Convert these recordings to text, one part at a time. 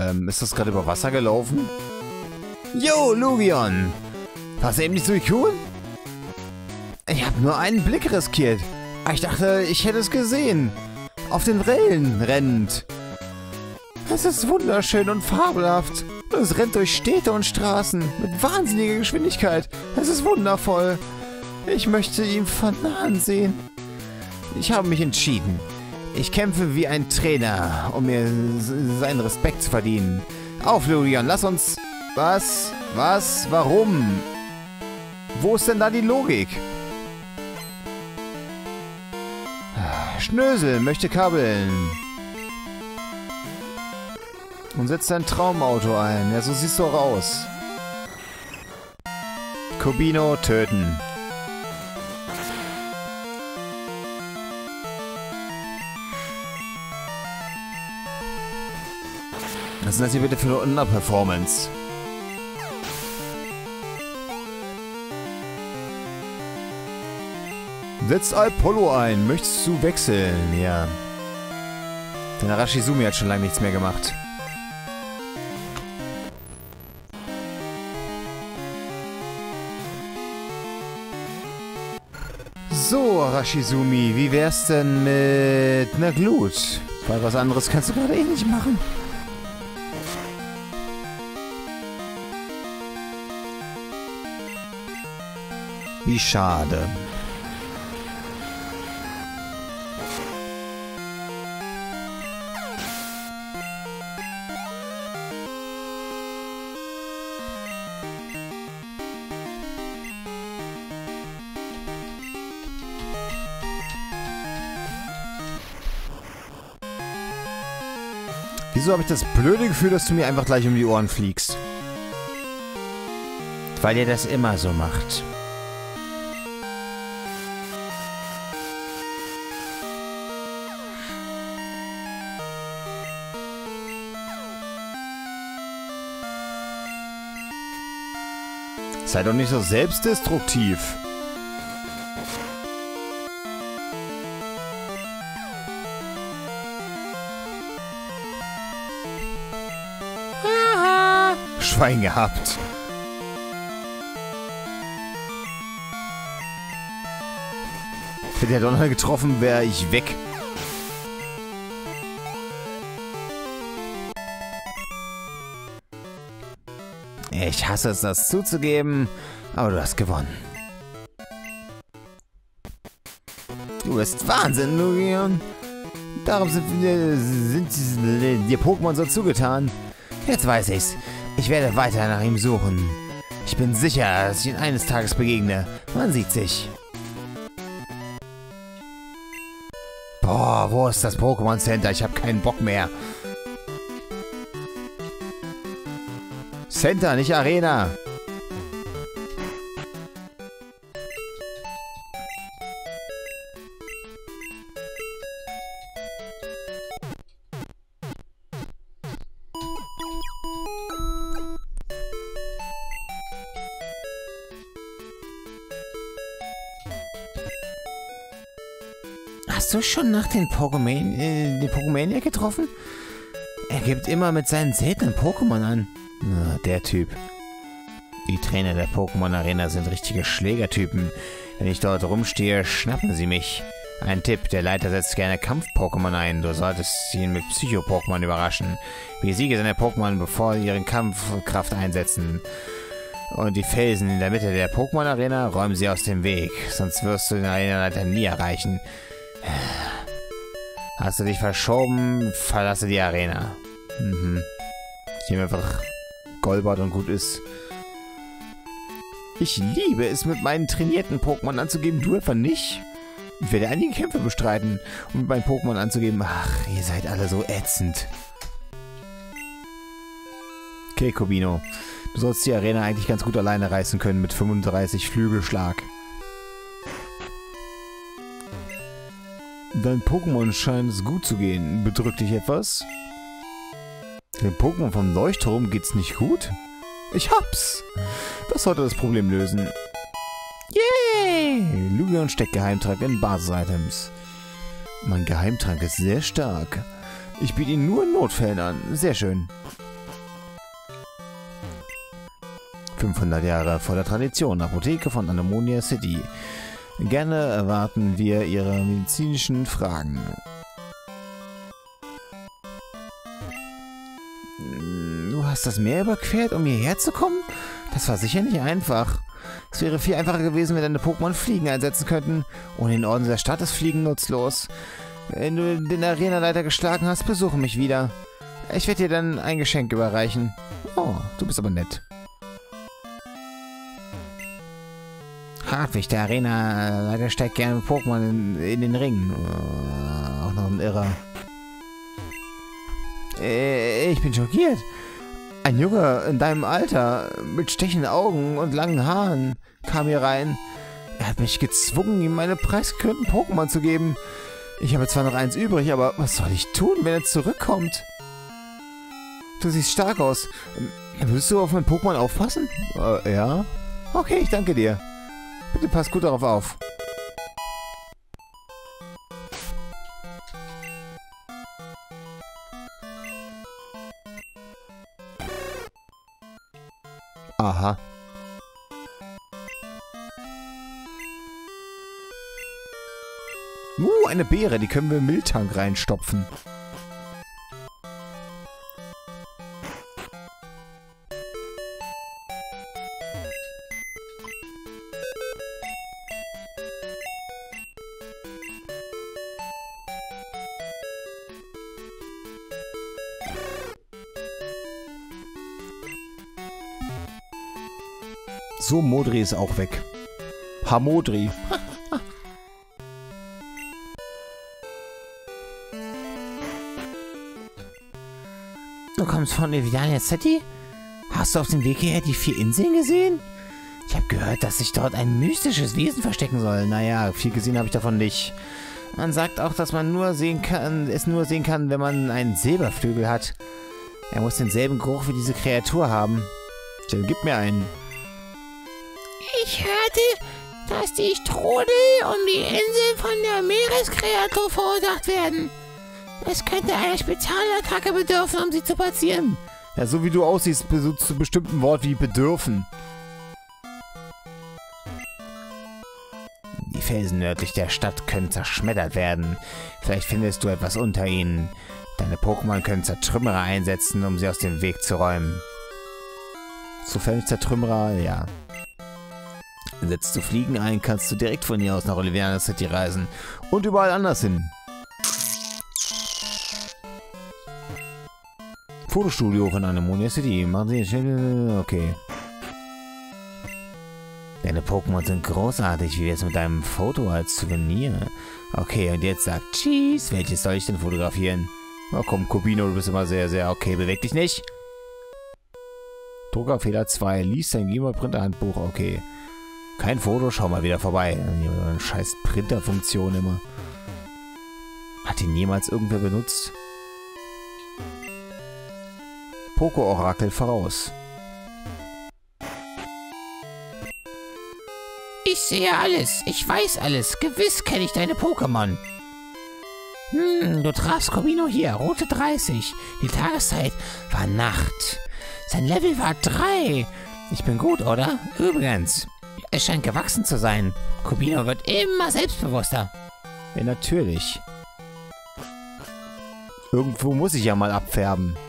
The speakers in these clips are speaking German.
Ist das gerade über Wasser gelaufen? Jo, Lugion! Warst du eben nicht so cool? Ich habe nur einen Blick riskiert. Ich dachte, ich hätte es gesehen. Auf den Rellen rennend. Es ist wunderschön und fabelhaft. Es rennt durch Städte und Straßen mit wahnsinniger Geschwindigkeit. Es ist wundervoll. Ich möchte ihn von nahen sehen. Ich habe mich entschieden. Ich kämpfe wie ein Trainer, um mir seinen Respekt zu verdienen. Auf, Lugion, lass uns... Was? Was? Warum? Wo ist denn da die Logik? Schnösel möchte kabbeln. Und setzt sein Traumauto ein. Ja, so siehst du auch aus. Kobino töten. Was ist das hier bitte für eine Underperformance? Setzt Apollo ein. Möchtest du wechseln? Ja. Denn Arashizumi hat schon lange nichts mehr gemacht. So, Arashizumi, wie wär's denn mit einer Glut? Weil was anderes kannst du gerade eh nicht machen. Wie schade. Wieso habe ich das blöde Gefühl, dass du mir einfach gleich um die Ohren fliegst? Weil ihr das immer so macht. Sei doch nicht so selbstdestruktiv. Schwein gehabt. Hätte der Donner getroffen, wäre ich weg. Ich hasse es, das zuzugeben, aber du hast gewonnen. Du bist Wahnsinn, Lugion. Darum sind dir Pokémon so zugetan. Jetzt weiß ich's. Ich werde weiter nach ihm suchen. Ich bin sicher, dass ich ihn eines Tages begegne. Man sieht sich. Boah, wo ist das Pokémon Center? Ich habe keinen Bock mehr. Center, nicht Arena. Hast du schon nach den Pokemaniac getroffen? Er gibt immer mit seinen seltenen Pokémon an. Na, der Typ. Die Trainer der Pokémon Arena sind richtige Schlägertypen. Wenn ich dort rumstehe, schnappen sie mich. Ein Tipp, der Leiter setzt gerne Kampf-Pokémon ein. Du solltest ihn mit Psycho-Pokémon überraschen. Besiege seine Pokémon, bevor sie ihre Kampfkraft einsetzen. Und die Felsen in der Mitte der Pokémon Arena räumen sie aus dem Weg. Sonst wirst du den Arena-Leiter nie erreichen. Hast du dich verschoben, verlasse die Arena. Ich nehme einfach Golbat und gut ist. Ich liebe es, mit meinen trainierten Pokémon anzugeben, du etwa nicht? Ich werde einige Kämpfe bestreiten, um mit meinen Pokémon anzugeben. Ach, ihr seid alle so ätzend. Okay, Kobino. Du sollst die Arena eigentlich ganz gut alleine reißen können mit 35 Flügelschlag. Dein Pokémon scheint es gut zu gehen. Bedrückt dich etwas? Dem Pokémon vom Leuchtturm geht's nicht gut? Ich hab's! Das sollte das Problem lösen. Yay! Lugion steckt Geheimtrank in Basis-Items. Mein Geheimtrank ist sehr stark. Ich biete ihn nur in Notfällen an. Sehr schön. 500 Jahre voller Tradition. Apotheke von Anemonia City. Gerne erwarten wir Ihre medizinischen Fragen. Du hast das Meer überquert, um hierher zu kommen? Das war sicher nicht einfach. Es wäre viel einfacher gewesen, wenn deine Pokémon Fliegen einsetzen könnten. Ohne den Orden der Stadt ist Fliegen nutzlos. Wenn du den Arenaleiter geschlagen hast, besuche mich wieder. Ich werde dir dann ein Geschenk überreichen. Oh, du bist aber nett. Hartwig, der Arena-Leiter steigt gerne mit Pokémon in den Ring. Auch noch ein Irrer. Ich bin schockiert. Ein Junge in deinem Alter, mit stechenden Augen und langen Haaren, kam hier rein. Er hat mich gezwungen, ihm meine preisgekrönten Pokémon zu geben. Ich habe zwar noch eins übrig, aber was soll ich tun, wenn er zurückkommt? Du siehst stark aus. Willst du auf mein Pokémon aufpassen? Ja? Okay, ich danke dir. Bitte pass gut darauf auf. Aha. Eine Beere, die können wir im Miltank reinstopfen. So, Modri ist auch weg. Hamodri. Du kommst von Evidania City? Hast du auf dem Weg hierher die 4 Inseln gesehen? Ich habe gehört, dass sich dort ein mystisches Wesen verstecken soll. Naja, viel gesehen habe ich davon nicht. Man sagt auch, dass man es nur sehen kann, wenn man einen Silberflügel hat. Er muss denselben Geruch wie diese Kreatur haben. Dann gib mir einen. Ich hörte, dass die Strudel um die Insel von der Meereskreatur verursacht werden. Es könnte einer Spezialattacke bedürfen, um sie zu platzieren. Ja, so wie du aussiehst, benutzt du bestimmt ein Wort wie bedürfen. Die Felsen nördlich der Stadt können zerschmettert werden. Vielleicht findest du etwas unter ihnen. Deine Pokémon können Zertrümmerer einsetzen, um sie aus dem Weg zu räumen. Sofern ich Zertrümmerer, ja. Setzt du Fliegen ein, kannst du direkt von hier aus nach Oliviana City reisen. Und überall anders hin. Fotostudio von Anemonia City. Machen Sie schnell. Okay. Deine Pokémon sind großartig. Wie wär's mit deinem Foto als Souvenir? Okay, und jetzt sagt Tschüss. Welches soll ich denn fotografieren? Oh komm, Kobino, du bist immer sehr, sehr okay. Beweg dich nicht. Druckerfehler 2. Lies dein Gameboy-Printer-Handbuch. Okay. Kein Foto, schau mal wieder vorbei. Eine scheiß Printer-Funktion immer. Hat ihn jemals irgendwer benutzt? Poko-Orakel voraus. Ich sehe alles. Ich weiß alles. Gewiss kenne ich deine Pokémon. Du trafst Kobino hier. Rote 30. Die Tageszeit war Nacht. Sein Level war 3. Ich bin gut, oder? Übrigens, es scheint gewachsen zu sein. Kobino wird immer selbstbewusster. Ja, natürlich. Irgendwo muss ich ja mal abfärben.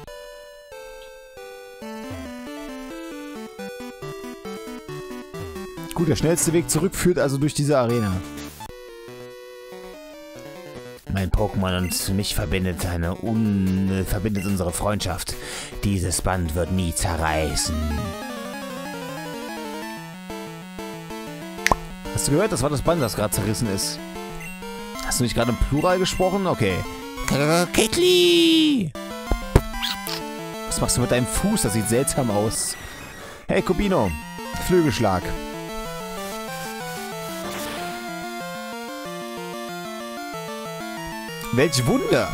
Gut, der schnellste Weg zurück führt also durch diese Arena. Mein Pokémon und mich verbindet verbindet unsere Freundschaft. Dieses Band wird nie zerreißen. Hast du gehört? Das war das Band, das gerade zerrissen ist. Hast du nicht gerade im Plural gesprochen? Okay. Kitli! Was machst du mit deinem Fuß? Das sieht seltsam aus. Hey, Kobino. Flügelschlag. Welch Wunder!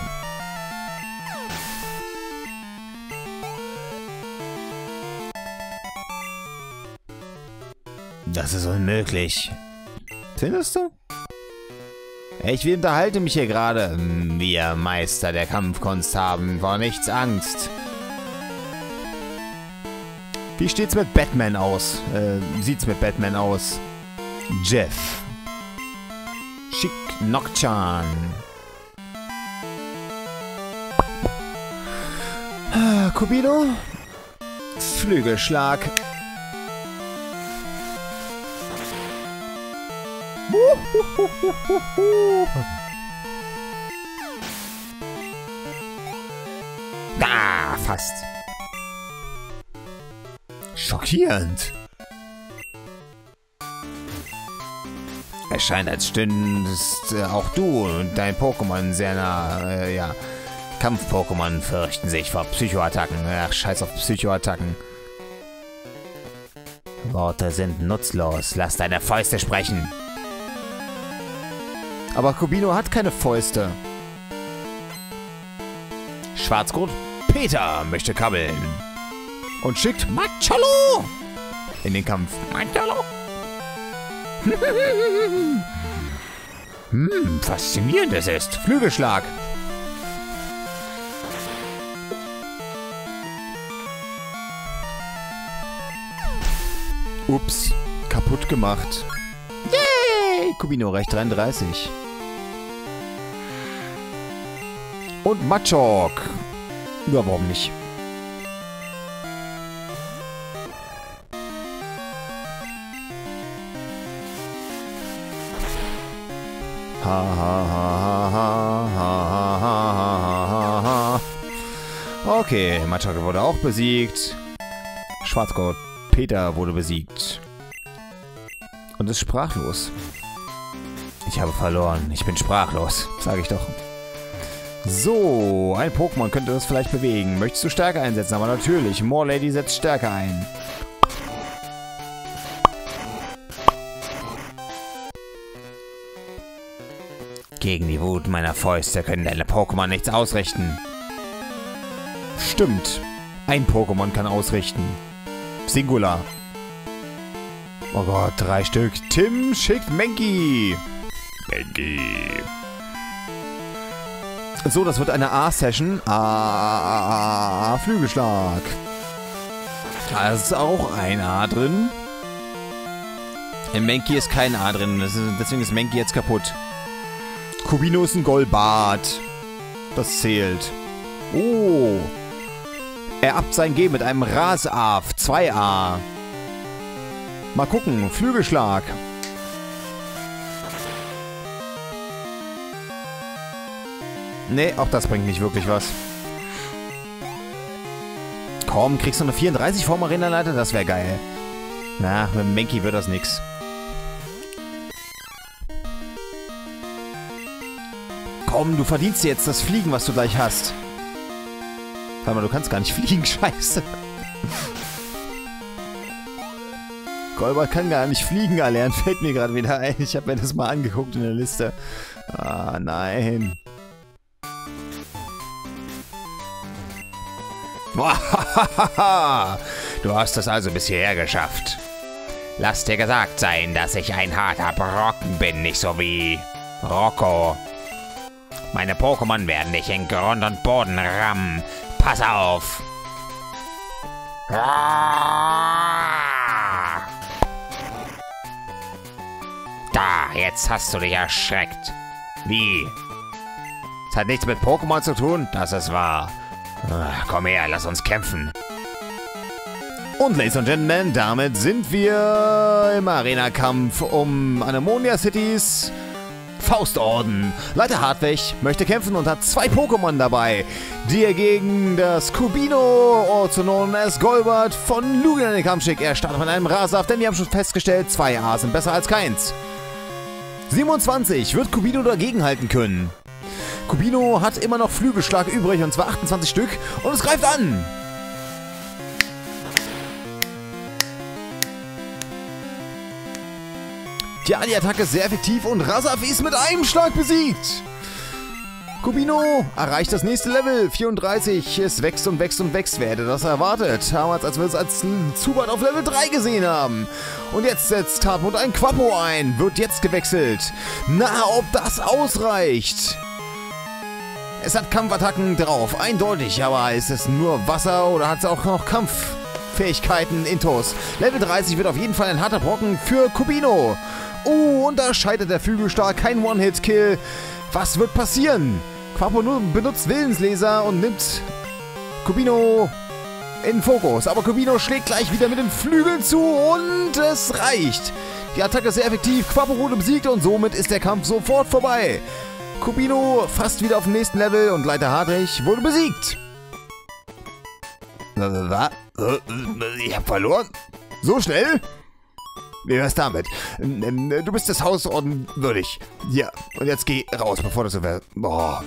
Das ist unmöglich. Findest du? Ich unterhalte mich hier gerade. Wir Meister der Kampfkunst haben vor nichts Angst. Wie steht's mit Batman aus? Sieht's mit Batman aus? Jeff. Schick Nokchan. Kubino. Flügelschlag. Ah, fast. Schockierend. Es scheint, als stündest auch du und dein Pokémon sehr nah, ja. Kampf-Pokémon fürchten sich vor Psychoattacken. Ach, scheiß auf Psychoattacken. Worte sind nutzlos. Lass deine Fäuste sprechen. Aber Kubino hat keine Fäuste. Schwarzgurt Peter möchte kabbeln. Und schickt Machalo in den Kampf. Machalo. Faszinierend es ist. Flügelschlag. Ups, kaputt gemacht. Yay! Kubino reicht 33. Und Machok. Ja, warum nicht? Ha ha ha ha ha ha ha. Okay, Machok wurde auch besiegt. Schwarzgurt Peter wurde besiegt. Und ist sprachlos. Ich habe verloren. Ich bin sprachlos. Sage ich doch. So, ein Pokémon könnte das vielleicht bewegen. Möchtest du Stärke einsetzen? Aber natürlich. Morlady setzt Stärke ein. Gegen die Wut meiner Fäuste können deine Pokémon nichts ausrichten. Stimmt. Ein Pokémon kann ausrichten. Singular. Oh Gott, 3 Stück. Tim schickt Mankey. Mankey. So, das wird eine A-Session. Flügelschlag. Da ist auch ein A drin. Im Mankey ist kein A drin. Deswegen ist Mankey jetzt kaputt. Kubino ist ein Golbat. Das zählt. Oh. Er abt sein G mit einem Rasaf. 2A. Mal gucken. Flügelschlag. Nee, auch das bringt nicht wirklich was. Komm, kriegst du eine 34 vorm Arena-Leiter? Das wäre geil. Na, mit dem Mankey wird das nix. Komm, du verdienst jetzt das Fliegen, was du gleich hast. Warte mal, du kannst gar nicht fliegen, scheiße. Golbat kann gar nicht fliegen erlernen, fällt mir gerade wieder ein. Ich habe mir das mal angeguckt in der Liste. Ah, nein. Du hast es also bis hierher geschafft. Lass dir gesagt sein, dass ich ein harter Brocken bin, nicht so wie Rocco. Meine Pokémon werden dich in Grund und Boden rammen. Pass auf! Da, jetzt hast du dich erschreckt. Wie? Es hat nichts mit Pokémon zu tun? Das ist wahr. Komm her, lass uns kämpfen. Und Ladies and Gentlemen, damit sind wir im Arena-Kampf um Anemonia Cities Faustorden. Leiter Hartwig möchte kämpfen und hat 2 Pokémon dabei, die er gegen das Kubino, also known as Golbat, von Lugion in den Kampf schickt. Er startet mit einem Rasaf, denn wir haben schon festgestellt, 2 A sind besser als keins. 27 wird Kubino dagegenhalten können. Kubino hat immer noch Flügelschlag übrig, und zwar 28 Stück, und es greift an. Ja, die Attacke ist sehr effektiv und Rasaf ist mit einem Schlag besiegt. Kubino erreicht das nächste Level, 34. Es wächst und wächst und wächst. Wer hätte das erwartet? Damals, als wir es als Zubat auf Level 3 gesehen haben. Und jetzt setzt Hartmut ein Quapo ein. Wird jetzt gewechselt. Na, ob das ausreicht? Es hat Kampfattacken drauf, eindeutig. Aber ist es nur Wasser oder hat es auch noch Kampf Fähigkeiten intus. Level 30 wird auf jeden Fall ein harter Brocken für Kubino. Und da scheitert der Flügelstar. Kein One-Hit-Kill. Was wird passieren? Quapo benutzt Willensleser und nimmt Kubino in Fokus. Aber Kubino schlägt gleich wieder mit den Flügeln zu und es reicht. Die Attacke ist sehr effektiv. Quapo wurde besiegt und somit ist der Kampf sofort vorbei. Kubino fast wieder auf dem nächsten Level und Leiter Hartreich wurde besiegt. Ich hab verloren? So schnell? Wie wär's damit? Du bist des Hausorden würdig. Ja, und jetzt geh raus, bevor das so wäre. Boah.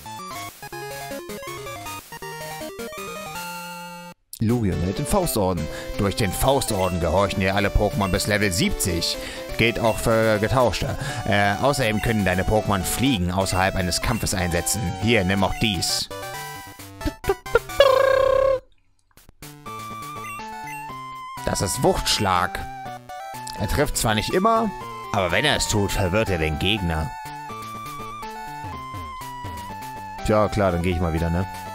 Lugion hält den Faustorden. Durch den Faustorden gehorchen dir alle Pokémon bis Level 70. Gilt auch für Getauschte. Außerdem können deine Pokémon Fliegen außerhalb eines Kampfes einsetzen. Hier, nimm auch dies. Das ist Wuchtschlag. Er trifft zwar nicht immer, aber wenn er es tut, verwirrt er den Gegner. Tja, klar, dann gehe ich mal wieder, ne?